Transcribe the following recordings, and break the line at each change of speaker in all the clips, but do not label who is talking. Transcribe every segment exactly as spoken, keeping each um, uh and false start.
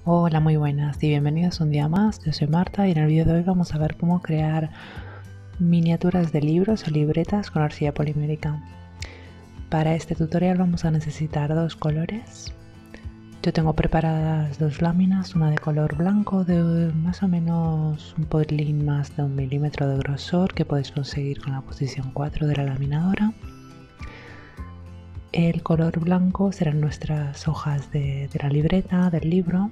Hola, muy buenas y bienvenidos un día más. Yo soy Marta y en el vídeo de hoy vamos a ver cómo crear miniaturas de libros o libretas con arcilla polimérica. Para este tutorial vamos a necesitar dos colores. Yo tengo preparadas dos láminas, una de color blanco de más o menos un pelín más de un milímetro de grosor que podéis conseguir con la posición cuatro de la laminadora. El color blanco serán nuestras hojas de, de la libreta, del libro.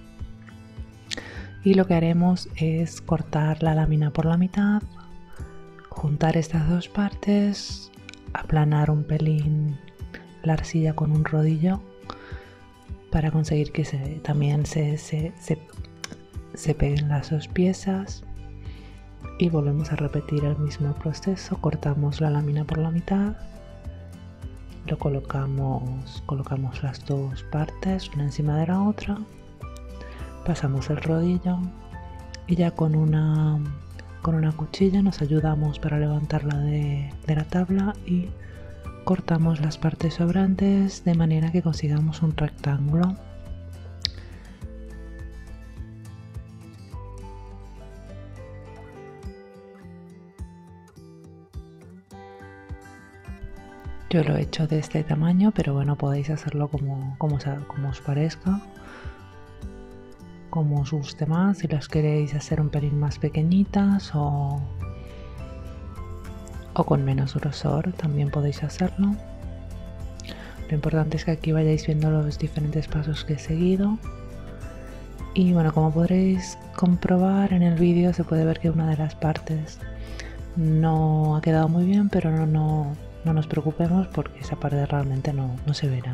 Y lo que haremos es cortar la lámina por la mitad, juntar estas dos partes, aplanar un pelín la arcilla con un rodillo para conseguir que se, también se, se, se, se peguen las dos piezas, y volvemos a repetir el mismo proceso. Cortamos la lámina por la mitad, lo colocamos, colocamos las dos partes una encima de la otra, pasamos el rodillo y ya con una, con una cuchilla nos ayudamos para levantarla de, de la tabla y cortamos las partes sobrantes de manera que consigamos un rectángulo. Yo lo he hecho de este tamaño, pero bueno, podéis hacerlo como, como, como os parezca, como os guste más. Si las queréis hacer un pelín más pequeñitas o, o con menos grosor, también podéis hacerlo. Lo importante es que aquí vayáis viendo los diferentes pasos que he seguido. Y bueno, como podréis comprobar en el vídeo, se puede ver que una de las partes no ha quedado muy bien, pero no, no, no nos preocupemos porque esa parte realmente no, no se verá.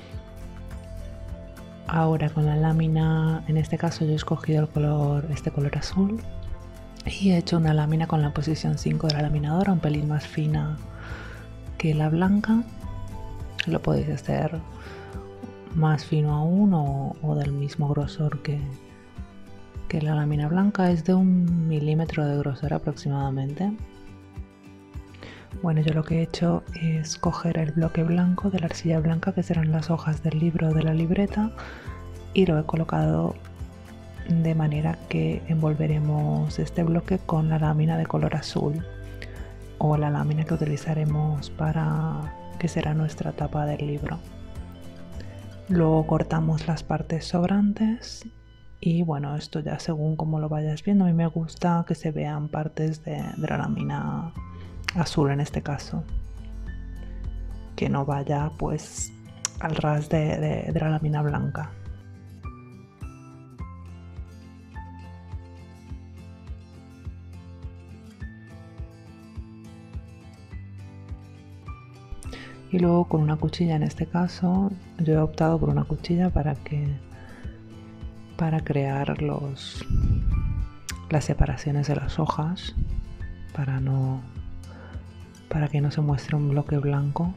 Ahora con la lámina, en este caso yo he escogido el color, este color azul, y he hecho una lámina con la posición cinco de la laminadora, un pelín más fina que la blanca. Lo podéis hacer más fino aún o, o del mismo grosor que, que la lámina blanca. Es de un milímetro de grosor aproximadamente. Bueno, yo lo que he hecho es coger el bloque blanco de la arcilla blanca, que serán las hojas del libro o de la libreta, y lo he colocado de manera que envolveremos este bloque con la lámina de color azul, o la lámina que utilizaremos para que será nuestra tapa del libro. Luego cortamos las partes sobrantes y bueno, esto ya según como lo vayas viendo. A mí me gusta que se vean partes de, de la lámina azul en este caso, que no vaya pues al ras de, de, de la lámina blanca. Y luego con una cuchilla, en este caso yo he optado por una cuchilla para que para crear los las separaciones de las hojas, para no para que no se muestre un bloque blanco.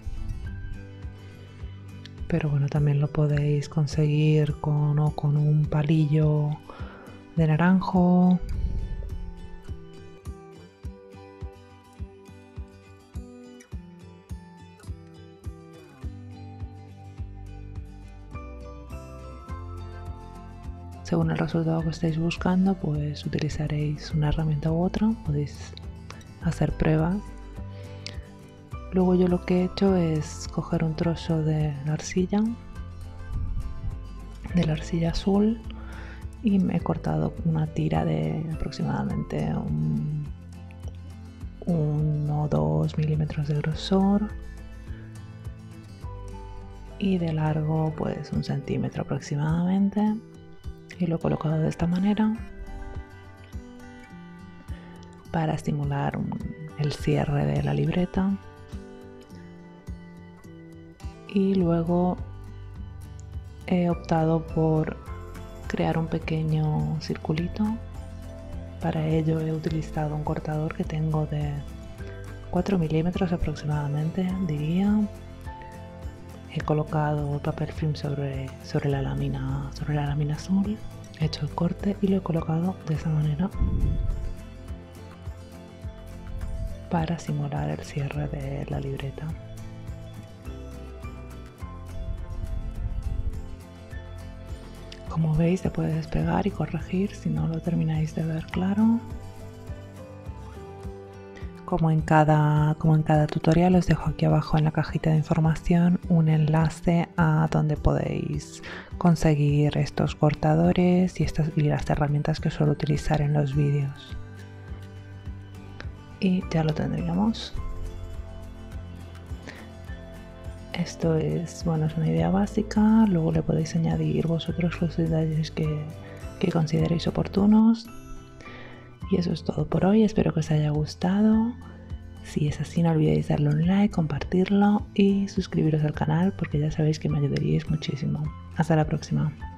Pero bueno, también lo podéis conseguir con, o con un palillo de naranjo. Según el resultado que estéis buscando, pues utilizaréis una herramienta u otra, podéis hacer pruebas. Luego yo lo que he hecho es coger un trozo de la arcilla, de la arcilla azul, y me he cortado una tira de aproximadamente un, uno o dos milímetros de grosor y de largo pues un centímetro aproximadamente, y lo he colocado de esta manera para estimular un, el cierre de la libreta. Y luego he optado por crear un pequeño circulito. Para ello he utilizado un cortador que tengo de cuatro milímetros aproximadamente, diría. He colocado el papel film sobre, sobre, la lámina, sobre la lámina azul, he hecho el corte y lo he colocado de esa manera para simular el cierre de la libreta. Como veis, se puede despegar y corregir si no lo termináis de ver claro. Como en cada, como en cada tutorial, os dejo aquí abajo en la cajita de información un enlace a donde podéis conseguir estos cortadores y, estas, y las herramientas que suelo utilizar en los vídeos. Y ya lo tendríamos. Esto es, bueno, es una idea básica, luego le podéis añadir vosotros los detalles que, que consideréis oportunos. Y eso es todo por hoy, espero que os haya gustado. Si es así, no olvidéis darle un like, compartirlo y suscribiros al canal porque ya sabéis que me ayudaríais muchísimo. Hasta la próxima.